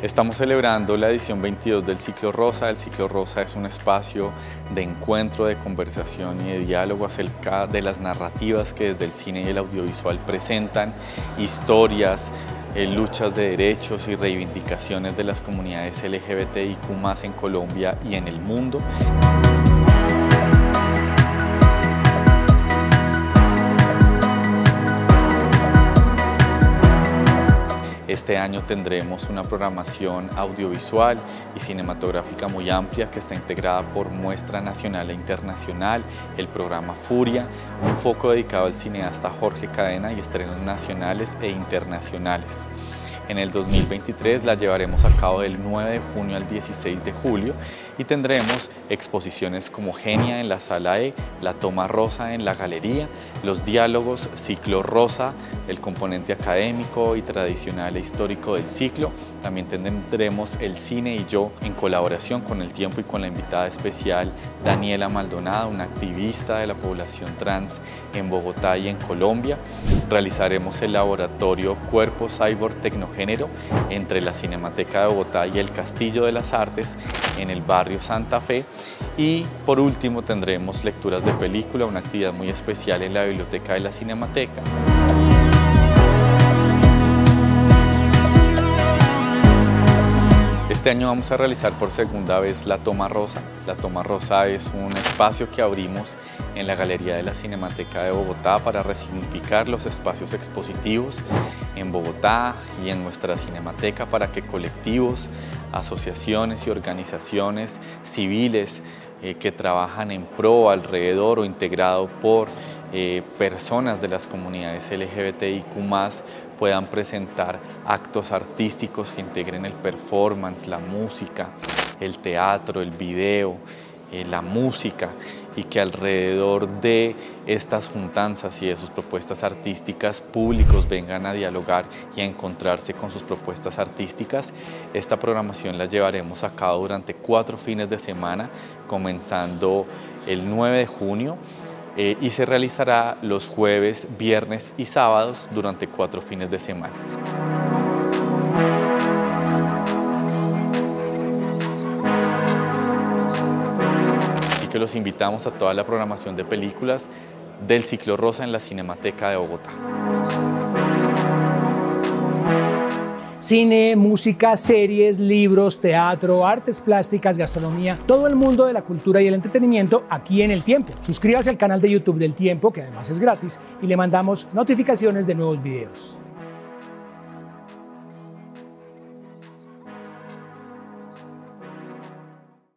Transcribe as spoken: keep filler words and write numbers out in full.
Estamos celebrando la edición veintidós del Ciclo Rosa. El Ciclo Rosa es un espacio de encuentro, de conversación y de diálogo acerca de las narrativas que desde el cine y el audiovisual presentan historias, eh, luchas de derechos y reivindicaciones de las comunidades L G B T I Q más, en Colombia y en el mundo. Este año tendremos una programación audiovisual y cinematográfica muy amplia que está integrada por muestra nacional e internacional, el programa Furia, un foco dedicado al cineasta Jorge Cadena y estrenos nacionales e internacionales. En el dos mil veintitrés la llevaremos a cabo del nueve de junio al dieciséis de julio y tendremos exposiciones como Genia en la Sala E, La Toma Rosa en la Galería, los diálogos Ciclo Rosa, el componente académico y tradicional e histórico del ciclo. También tendremos El Cine y Yo en colaboración con El Tiempo y con la invitada especial Daniela Maldonado, una activista de la población trans en Bogotá y en Colombia. Realizaremos el laboratorio Cuerpo Cyborg Tecnogénero entre la Cinemateca de Bogotá y el Castillo de las Artes en el barrio Santa Fe. Y por último tendremos lecturas de película, una actividad muy especial en la biblioteca de la Cinemateca. Este año vamos a realizar por segunda vez La Toma Rosa. La Toma Rosa es un espacio que abrimos en la Galería de la Cinemateca de Bogotá para resignificar los espacios expositivos en Bogotá y en nuestra Cinemateca, para que colectivos, asociaciones y organizaciones civiles eh, que trabajan en pro, alrededor o integrado por eh, personas de las comunidades L G B T I Q más, puedan presentar actos artísticos que integren el performance, la música, el teatro, el video, eh, la música, y que alrededor de estas juntanzas y de sus propuestas artísticas públicos vengan a dialogar y a encontrarse con sus propuestas artísticas. Esta programación la llevaremos a cabo durante cuatro fines de semana, comenzando el nueve de junio, Eh, y se realizará los jueves, viernes y sábados durante cuatro fines de semana. Así que los invitamos a toda la programación de películas del Ciclo Rosa en la Cinemateca de Bogotá. Cine, música, series, libros, teatro, artes plásticas, gastronomía, todo el mundo de la cultura y el entretenimiento aquí en El Tiempo. Suscríbase al canal de YouTube del Tiempo, que además es gratis, y le mandamos notificaciones de nuevos videos.